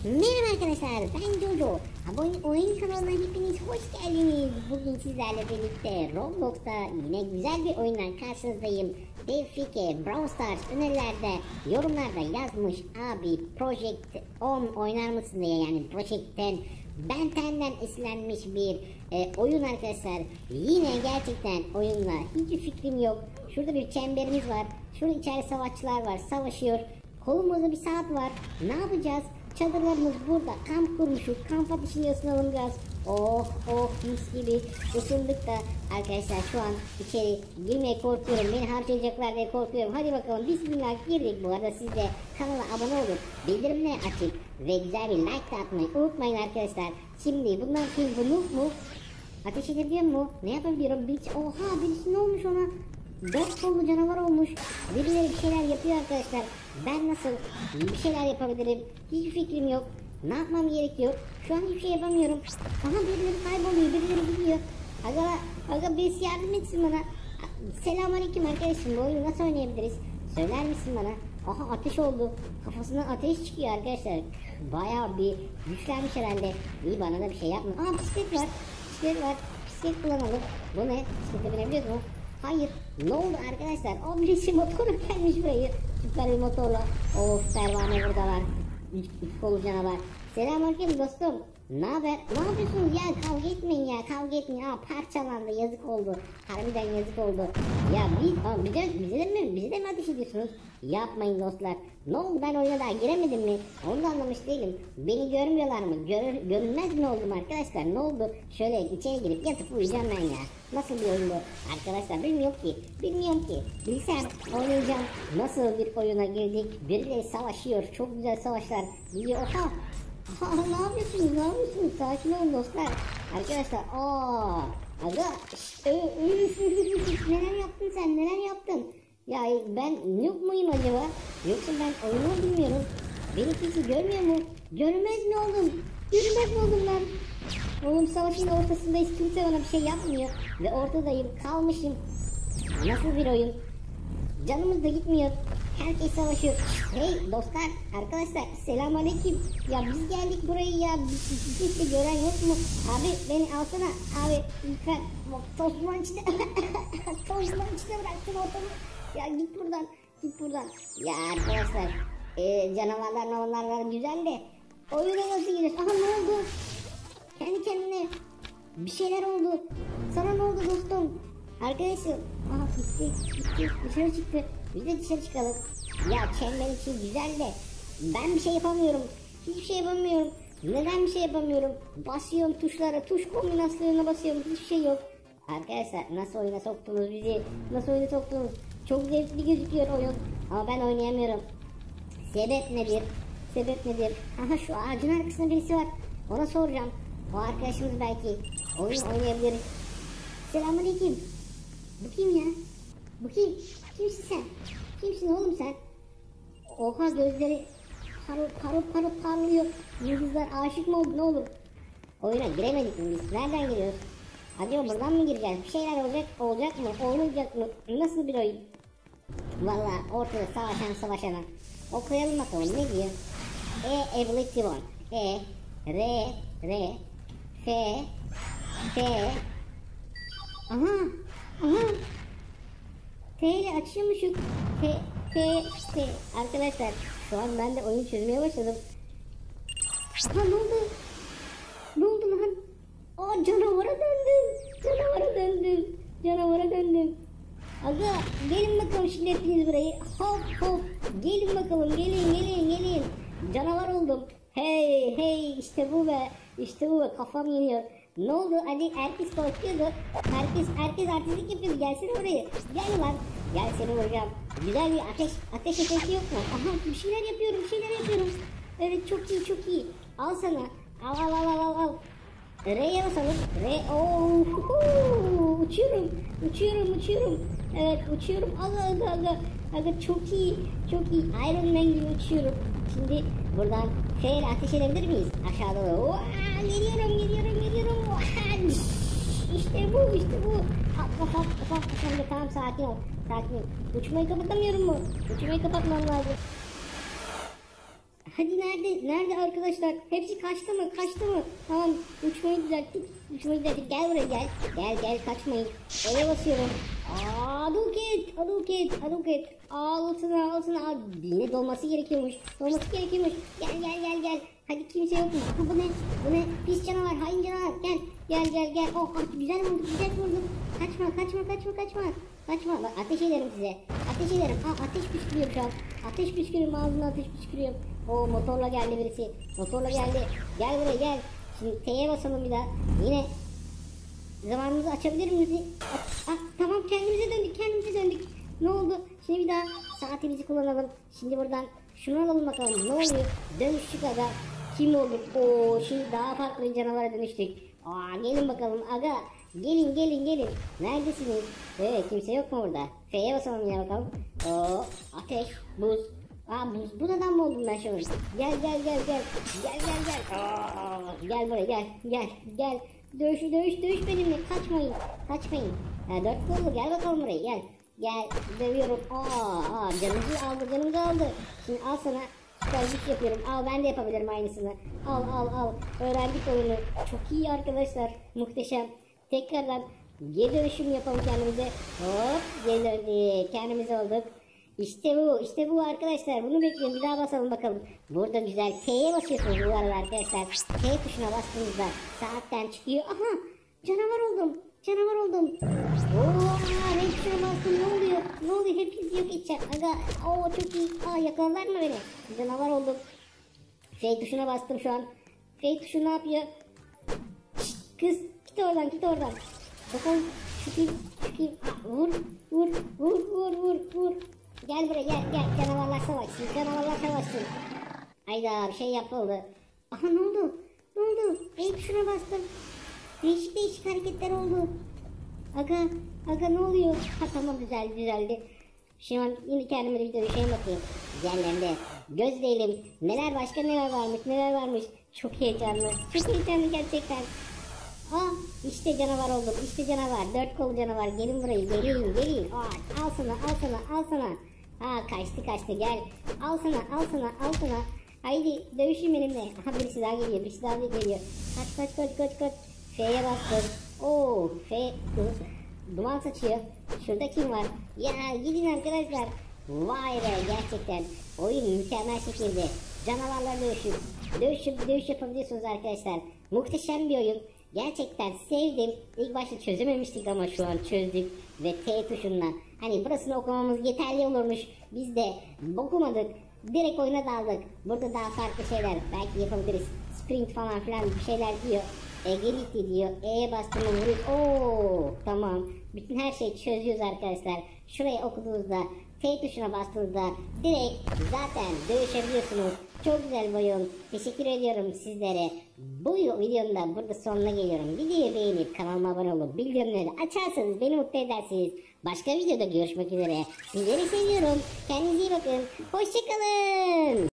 Merhaba arkadaşlar, ben Jojo. Oyun kanalına hepiniz hoş geldiniz. Bugün sizlerle birlikte Roblox'ta yine güzel bir oyundan karşınızdayım. Devfike Brawl Stars önerilerde yorumlarda yazmış, abi Project 10 oynar mısın diye, yani Project'ten Ben 10'den esinlenmiş bir oyun arkadaşlar. Yine gerçekten oyunla hiçbir fikrim yok. Şurada bir çemberimiz var. Şurada içeride savaşçılar var, savaşıyor. Kolumuzda bir saat var. Ne yapacağız? Çadırlarımız burada. Kamp kurmuşuk. Kamp ateşini ısınalım biraz. Oh oh, mis gibi ısındık da arkadaşlar, şu an içeri girmeye korkuyorum. Beni harcayacaklar diye korkuyorum. Hadi bakalım, bismillah, girdik. Bu arada siz de kanala abone olun, bildirimleri açık ve güzel bir like de atmayı unutmayın arkadaşlar. Şimdi bunlar kim, bu mu? Ateş edebiliyor mu? Ne yapabiliyorum? Oha, birisi ne olmuş ona? 4 kollu canavar olmuş. Birileri bir şeyler yapıyor arkadaşlar. Ben nasıl bir şeyler yapabilirim? Hiç fikrim yok. Ne yapmam gerekiyor? Şu an hiçbir şey yapamıyorum. Aha, birileri kayboluyor, birileri gidiyor. Aga birisi yardım etsin bana. Selamünaleyküm arkadaşım, bu oyunu nasıl oynayabiliriz? Söyler misin bana? Aha, ateş oldu. Kafasından ateş çıkıyor arkadaşlar. Bayağı bir güçlenmiş herhalde. İyi, bana da bir şey yapmıyor. Aa, bisiklet var. Bisiklet kullanalım. Bu ne? Bisiklete binebiliyoruz mu? Hayır. Ne oldu arkadaşlar? O birisi motorla gelmiş burayı. Süper bir motorla. Of, pervane buradalar. Üç kolu canavar. Selamünaleyküm dostum. Ne haber? Ne yapıyorsunuz ya? Kavga etmeyin ya. Kavga etmeyin. Aa, parçalandı. Yazık oldu. Harbiden yazık oldu. Ya bize de mi ateş ediyorsunuz? Yapmayın dostlar. Ne oldu, ben oyuna daha giremedim mi? Onu da anlamış değilim. Beni görmüyorlar mı? Görünmez mi oldum arkadaşlar? Ne oldu? Şöyle içeri girip yatıp uyuyacağım ben ya. Nasıl bir oyun bu? Arkadaşlar bilmiyorum ki. Bilsem oynayacağım. Nasıl bir oyuna girdik? Birileri savaşıyor. Çok güzel savaşlar. Oha. Ne yapıyorsunuz? Sakin olun dostlar. Arkadaşlar, aga, neler yaptın? Ya ben noob muyum acaba? Yoksa ben oyunu bilmiyorum. Beni kimse görmüyor mu? Görünmez mi oldum ben? Oğlum, savaşın ortasındayız, kimse bana bir şey yapmıyor. Ve ortadayım, kalmışım. Nasıl bir oyun? Canımız da gitmiyor. Herkes savaşıyor. Hey dostlar, arkadaşlar, selamünaleyküm. Ya biz geldik buraya ya. Kimse gören yok mu? Abi beni alsana. Abi lütfen. Tozluğun içinde. Tozluğun içinde bıraktın ortamı. Ya git buradan. Ya arkadaşlar, canavarlar onlar güzel de oyuna nasıl giriyorsun? Aha, ne oldu? Kendi kendine bir şeyler oldu. Sana ne oldu dostum? Arkadaşım. Aha, gitti. Dışarı çıktı. Biz de dışarı çıkalım. Ya çember için güzel de ben bir şey yapamıyorum. Hiçbir şey yapamıyorum. Neden bir şey yapamıyorum? Basıyorum tuşlara. Tuş kombinasyonuna basıyorum. Hiçbir şey yok. Arkadaşlar, nasıl oyuna soktunuz bizi? Çok zevkli gözüküyor oyun. Ama ben oynayamıyorum. Sebep nedir? Aha, şu ağacın arkasında birisi var. Ona soracağım. O arkadaşımız belki. Oyun oynayabiliriz. Selamünaleyküm. Bu kim ya? Kimsin sen? Kimsin oğlum sen? Oha, gözleri parıl parlıyor. Yıldızlar aşık mı oldu, ne olur? Oyuna giremedik mi biz? Nereden giriyoruz? Acaba buradan mı gireceğiz? Bir şeyler olacak mı? Olmayacak mı? Nasıl bir oyun? Valla ortada savaşana. Okuyalım bakalım, ne diyor? Ability 1. R F T. Aha. T ile açıyormuşum. T. Arkadaşlar, şu an ben de oyunu çözmeye başladım. Aha, ne oldu lan? Aa, canavara döndüm. Aga, gelin bakalım şimdi hepiniz burayı. Hop. Gelin bakalım, gelin. Canavar oldum. Hey, işte bu be. Kafam yeniyor. Ne oldu? Hadi, herkes korkuyordu. Herkes artistlik yapıyordu. Gelsene oraya. Gel lan. Gel, seni vuracağım. Güzel bir ateş efekti yok mu? Aha, bir şeyler yapıyorum. Evet, çok iyi. Al sana. Al. R'ye basalım. Uçuyorum. Evet, uçuyorum. Aga, çok iyi. Iron Man gibi uçuyorum. Şimdi buradan F ile ateş edebilir miyiz? Aşağıda da. Geliyorum. İşte bu. Kafam. Tamam, sakin ol. Uçmayı kapatamıyorum mu? Uçmayı kapatmam lazım. Hadi nerede arkadaşlar? Hepsi kaçtı mı? Tamam, uçmayı düzelttik. Gel buraya gel kaçmayın. Oraya basıyorum. Aduket. Altına. Yine dolması gerekiyormuş. Gel. Hadi kimse yok mu? Bu ne? Pis canavar, hain canavar. Gel. Oh, güzel vurduk. Kaçma. Bak, ateş ederim size. Ateş püskürüyorum şu an. Ağzına ateş püskürüyorum. O motorla geldi birisi. Gel buraya gel. Şimdi T'ye basalım bir daha. Yine zamanımızı açabilir miyiz? Tamam, kendimize döndük. Ne oldu? Şimdi bir daha saatimizi kullanalım. Şimdi buradan şunu alalım bakalım. Ne oluyor? Dönüştük aga. Kim olur? Şimdi daha farklı bir canavara dönüştük. Gelin bakalım aga. Gelin. Neredesiniz? Evet, kimse yok mu burada? F'ye basalım yine bakalım. Ateş, buz. Buz adam mı oldum ben şu an? Gel. Gel buraya gel. Dövüş benimle. Kaçmayın. Dört kollu, gel bakalım buraya gel. Dövüyorum. Canımızı aldı. Şimdi al sana süper güç yapıyorum. Ben de yapabilirim aynısını. Al. Öğrendik oyunu. Çok iyi arkadaşlar. Muhteşem. Tekrardan geri dönüşüm yapalım kendimize. Hop, geri döndük. Kendimiz olduk. İşte bu arkadaşlar. Bunu bekliyorum. Bir daha basalım bakalım. Burada güzel T'ye basıyorsunuz bu arada arkadaşlar. T tuşuna bastığınızda saatten çıkıyor. Aha, canavar oldum. Renk tuşuna bastım. Ne oluyor? Hepinizi yok edeceğim. Aga, çok iyi. Yakalarlar mı beni? Canavar oldum. F tuşuna bastım şu an. F tuşu ne yapıyor? Kız, git oradan. Bakalım, çıkayım. Vur. Gel buraya gel. Canavarlar savaşsın. Hayda, bir şey yapıldı. Aha, ne oldu? F tuşuna bastım. Değişik hareketler oldu. Aga ne oluyor? Tamam, düzeldi. Şu an yine kendime de bir dövüşeyim bakayım. Diğerlerinde gözleyelim. Neler varmış. Çok heyecanlı gerçekten. İşte canavar oldum. Dört kolu canavar. Gelin buraya. Gelin. Al sana. Kaçtı. Gel. Al sana. Haydi dövüşün benimle. Birisi daha geliyor. Kaç. F'ye bastım. F duman saçıyor. Şurada kim var? Ya gidin arkadaşlar. Vay be, gerçekten oyun mükemmel şekilde canavarlar dövüş yapabiliyorsunuz arkadaşlar. Muhteşem bir oyun. Gerçekten sevdim. İlk başta çözememiştik ama şu an çözdük ve T tuşunla. Hani burasını okumamız yeterli olurmuş. Biz de okumadık. Direkt oyuna daldık. Burada daha farklı şeyler belki yapabiliriz. Sprint falan filan bir şeyler diyor. Gitti diyor. E'ye bastığında vuruyoruz. Tamam. Bütün her şeyi çözüyoruz arkadaşlar. Şuraya okuduğunuzda, T tuşuna bastığınızda direkt zaten dövüşebiliyorsunuz. Çok güzel bir oyun. Teşekkür ediyorum sizlere. Bu videonun da burada sonuna geliyorum. Videoyu beğenip kanalıma abone olup bildirimleri açarsanız beni mutlu edersiniz. Başka videoda görüşmek üzere. Sizleri seviyorum. Kendinize iyi bakın. Hoşçakalın.